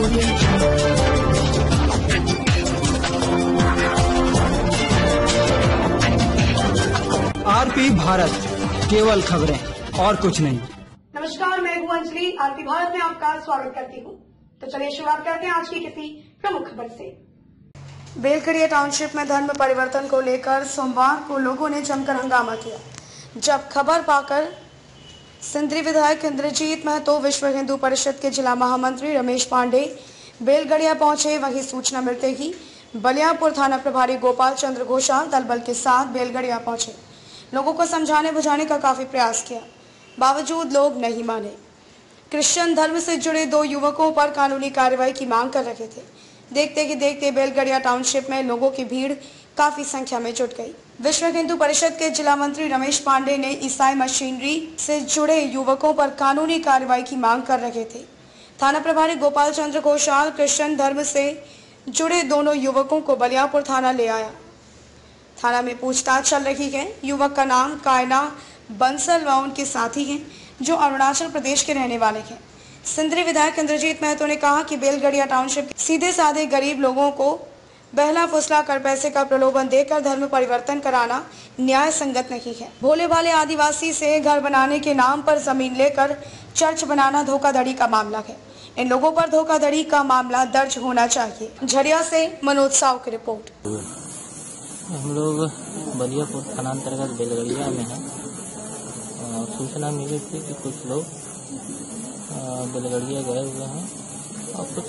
RP Bharat, केवल खबरें और कुछ नहीं। नमस्कार, मैं हूं अंजलि। आरपी भारत में आपका स्वागत करती हूं। तो चलिए शुरुआत करते हैं आज की किसी प्रमुख खबर से। बेलगड़िया टाउनशिप में धर्म परिवर्तन को लेकर सोमवार को लोगों ने जमकर हंगामा किया। जब खबर पाकर सिंदरी विधायक इंद्रजीत महतो, विश्व हिंदू परिषद के जिला महामंत्री रमेश पांडे बेलगड़िया पहुंचे, वहीं सूचना मिलते ही बलियापुर थाना प्रभारी गोपाल चंद्र घोषाल दलबल के साथ बेलगड़िया पहुंचे। लोगों को समझाने बुझाने का काफी प्रयास किया, बावजूद लोग नहीं माने। क्रिश्चियन धर्म से जुड़े 2 युवकों पर कानूनी कार्रवाई की मांग कर रहे थे। देखते ही देखते बेलगड़िया टाउनशिप में लोगों की भीड़ काफी संख्या में जुट गई। विश्व हिंदू परिषद के जिला मंत्री रमेश पांडे ने ईसाई मशीनरी से जुड़े युवकों पर कानूनी कार्रवाई की मांग कर रहे थे। थाना प्रभारी गोपाल चंद्र घोषाल क्रिश्चियन धर्म से जुड़े दोनों युवकों को बलियापुर थाना ले आया। थाना में पूछताछ चल रही है। युवक का नाम कायना बंसल व उनके साथी हैं जो अरुणाचल प्रदेश के रहने वाले हैं। सिंदरी विधायक इंद्रजीत महतो ने कहा कि बेलगड़िया टाउनशिप सीधे साधे गरीब लोगों को बहला फुसला कर पैसे का प्रलोभन देकर धर्म परिवर्तन कराना न्याय संगत नहीं है। भोले भाले आदिवासी से घर बनाने के नाम पर जमीन लेकर चर्च बनाना धोखाधड़ी का मामला है। इन लोगों पर धोखाधड़ी का मामला दर्ज होना चाहिए। झरिया से मनोज साव की रिपोर्ट। हम लोग बलियापुर थाना अंतर्गत बेलगड़िया में हैं। सूचना मिली थी कि कुछ लोग बेलगड़िया गए हुए हैं और कुछ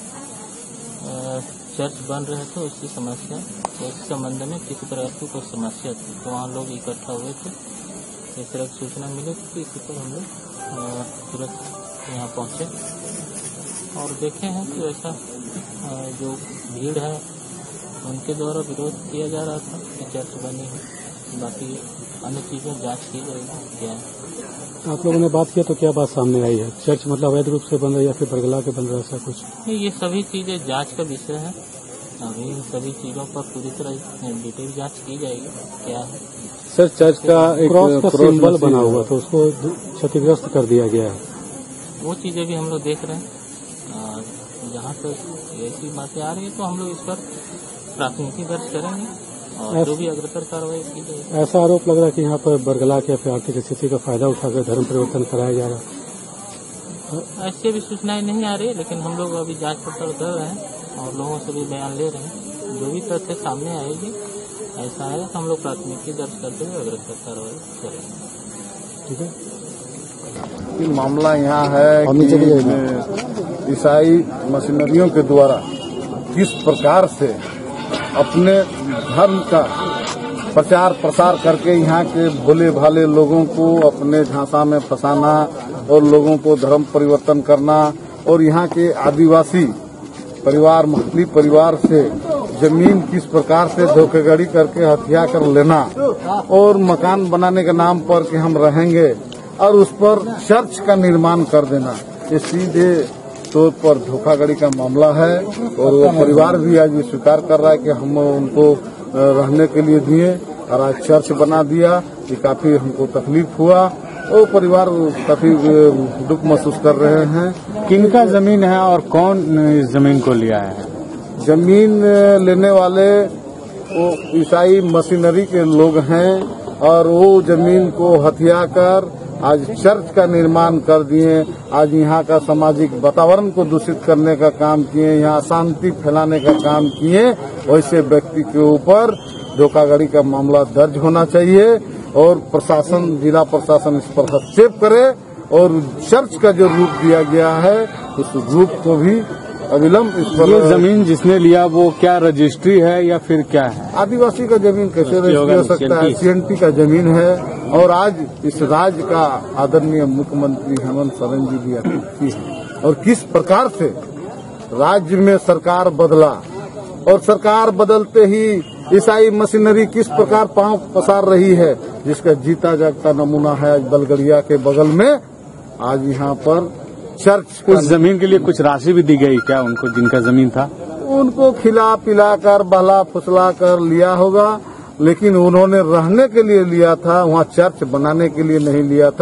चर्च बन रहे थे, उसकी समस्या, तो इस संबंध में किसी प्रकार की कोई समस्या थी, तो वहाँ लोग इकट्ठा हुए थे। इस तरह की सूचना मिली थी, इसी पर हम लोग तुरंत यहाँ पहुँचे और देखे हैं कि ऐसा जो भीड़ है उनके द्वारा विरोध किया जा रहा था कि चर्च बनी है। बाकी अन्य चीज़ें जांच की जाएगी क्या है। आप लोगों ने बात किया तो क्या बात सामने आई है? चर्च मतलब अवैध रूप से बन रहा है या फिर बरगला के बन रहा है, ऐसा कुछ नहीं? ये सभी चीज़ें जांच का विषय है। अभी इन सभी चीज़ों पर पूरी तरह डिटेल जांच की जाएगी क्या है। सर, चर्च का एक क्रॉस का सिंबल बना हुआ था, उसको क्षतिग्रस्त कर दिया गया है। वो चीज़ें भी हम लोग देख रहे हैं। जहाँ तक ऐसी बातें आ रही है तो हम लोग इस पर प्राथमिकी दर्ज करेंगे और जो भी अग्रसर कार्रवाई की जाएगी। ऐसा आरोप लग रहा है कि यहाँ पर बरगला के आर्थिक स्थिति का फायदा उठाकर धर्म परिवर्तन कराया जा रहा है। ऐसी भी सूचनाएं नहीं आ रही, लेकिन हम लोग अभी जांच पड़ताल कर रहे हैं और लोगों से भी बयान ले रहे हैं। जो भी तथ्य सामने आएगी, ऐसा आएगा तो हम लोग प्राथमिकी दर्ज करते हुए अग्रसर कार्रवाई करेंगे। ठीक है। ये मामला यहाँ है कि ईसाई मशीनरियों के द्वारा किस प्रकार से अपने धर्म का प्रचार प्रसार करके यहाँ के भोले भाले लोगों को अपने झांसा में फंसाना और लोगों को धर्म परिवर्तन करना और यहाँ के आदिवासी परिवार, महली परिवार से जमीन किस प्रकार से धोखाधड़ी करके हथिया कर लेना और मकान बनाने के नाम पर कि हम रहेंगे और उस पर चर्च का निर्माण कर देना, ये सीधे तौर पर धोखाधड़ी का मामला है। और वो परिवार भी आज स्वीकार कर रहा है कि हम उनको रहने के लिए दिए और आज चर्च बना दिया। ये काफी हमको तकलीफ हुआ। वो परिवार काफी दुख महसूस कर रहे हैं। किनका जमीन है और कौन इस जमीन को लिया है? जमीन लेने वाले वो ईसाई मशीनरी के लोग हैं और वो जमीन को हथिया कर आज चर्च का निर्माण कर दिए। आज यहाँ का सामाजिक वातावरण को दूषित करने का काम किए, यहाँ शांति फैलाने का काम किए। वैसे व्यक्ति के ऊपर धोखाधड़ी का मामला दर्ज होना चाहिए और प्रशासन, जिला प्रशासन इस पर हस्तक्षेप करे और चर्च का जो रूप दिया गया है उस रूप को भी अविलंब इस पर। ये जमीन जिसने लिया वो क्या रजिस्ट्री है या फिर क्या है? आदिवासी का जमीन कैसे रजिस्ट्री हो सकता है? CNT का जमीन है। और आज इस राज्य का आदरणीय मुख्यमंत्री हेमंत सोरेन जी भी अतिथि है। और किस प्रकार से राज्य में सरकार बदला और सरकार बदलते ही ईसाई मशीनरी किस प्रकार पांव पसार रही है, जिसका जीता जागता नमूना है आज बलगड़िया के बगल में। आज यहाँ पर चर्च उस जमीन के लिए कुछ राशि भी दी गई क्या उनको, जिनका जमीन था? उनको खिला पिला कर बहला फुसला कर लिया होगा, लेकिन उन्होंने रहने के लिए लिया था, वहाँ चर्च बनाने के लिए नहीं लिया था।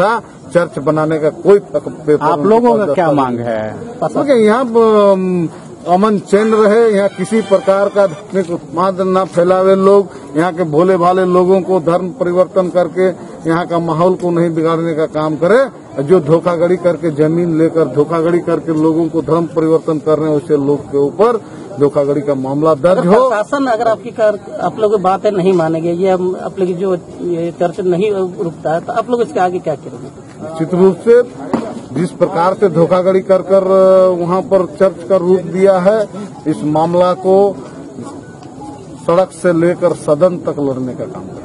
चर्च बनाने का कोई पेपर। आप लोगों का क्या मांग है? क्योंकि यहाँ अमन चैन रहे, यहाँ किसी प्रकार का धार्मिक उत्पाद न फैलावे लोग, यहाँ के भोले भाले लोगों को धर्म परिवर्तन करके यहाँ का माहौल को नहीं बिगाड़ने का काम करे। जो धोखाधड़ी करके जमीन लेकर धोखाधड़ी करके लोगों को धर्म परिवर्तन कर रहे हैं, उसे लोग के ऊपर धोखाधड़ी का मामला दर्ज हो। प्रशासन अगर आप लोग की बातें नहीं मानेंगे, ये आप लोग जो ये चर्च नहीं रुकता है, तो आप लोग इसके आगे क्या करेंगे? निश्चित रूप से जिस प्रकार से धोखाधड़ी कर वहाँ पर चर्च का रूप दिया है, इस मामला को सड़क से लेकर सदन तक लड़ने का काम